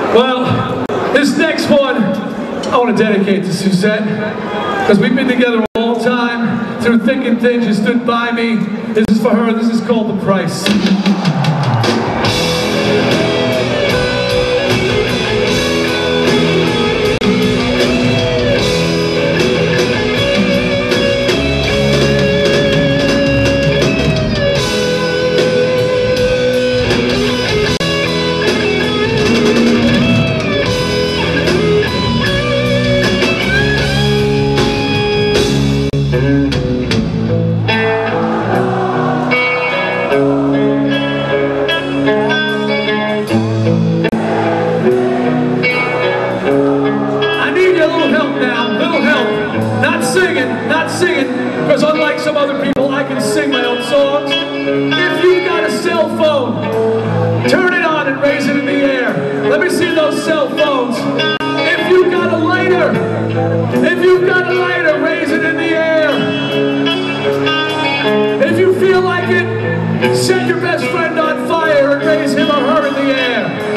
Well, this next one, I want to dedicate to Suzette, because we've been together a long time, through thick and thin, she stood by me. This is for her, this is called The Price. Not singing, because unlike some other people, I can sing my own songs. If you've got a cell phone, turn it on and raise it in the air. Let me see those cell phones. If you've got a lighter, raise it in the air. If you feel like it, set your best friend on fire and raise him or her in the air.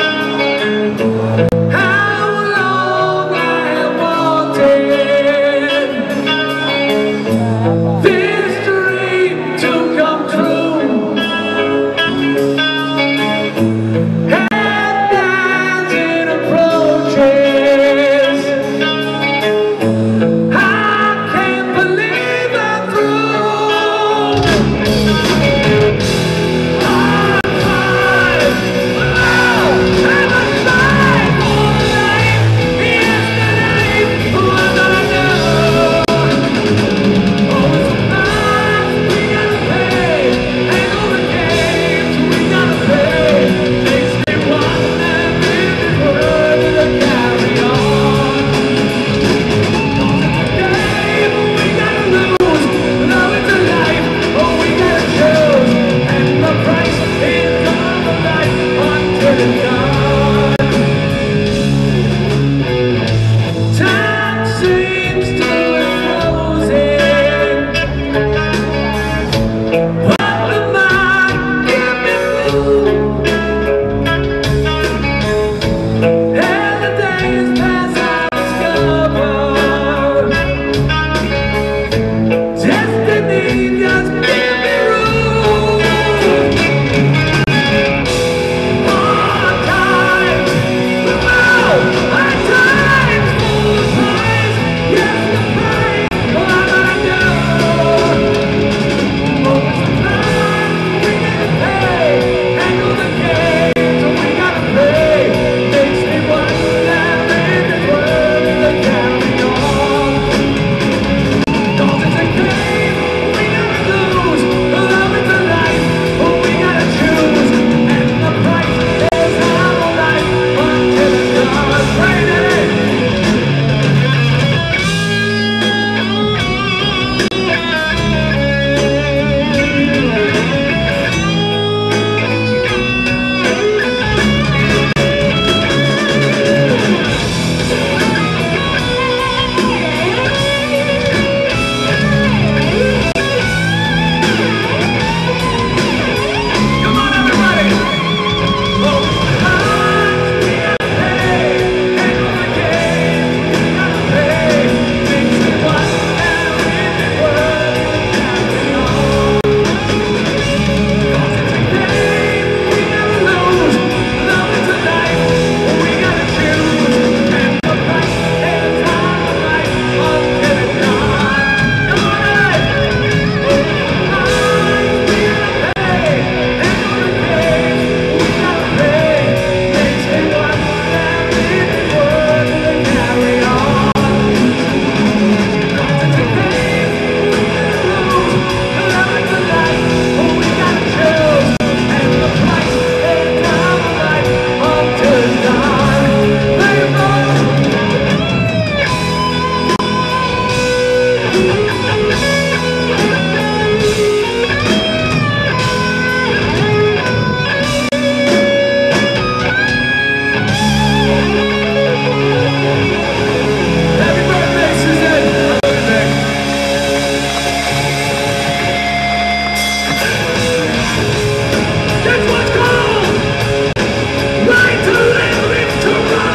Right to live into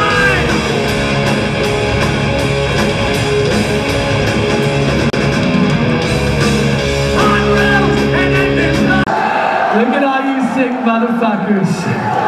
motherfuckers.